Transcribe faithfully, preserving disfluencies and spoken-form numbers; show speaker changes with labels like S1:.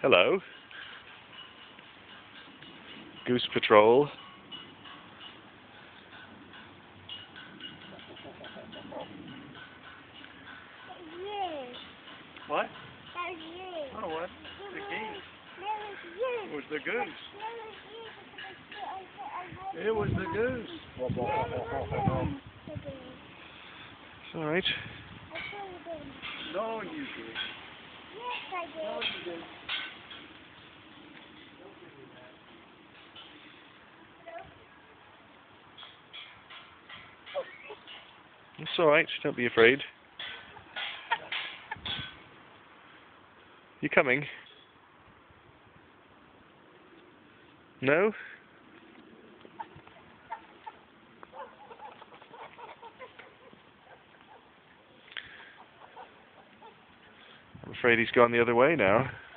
S1: Hello. Goose Patrol.
S2: You.
S1: What?
S2: That was you.
S1: Oh, what? The geese.
S2: That was you.
S1: It was the goose.
S2: That
S1: It was the goose.
S2: was you.
S1: It's all right.
S2: I saw you did.
S1: No, you did.
S2: Yes, I did.
S1: No, you didn't. It's all right. Don't be afraid. You coming? No? I'm afraid he's gone the other way now.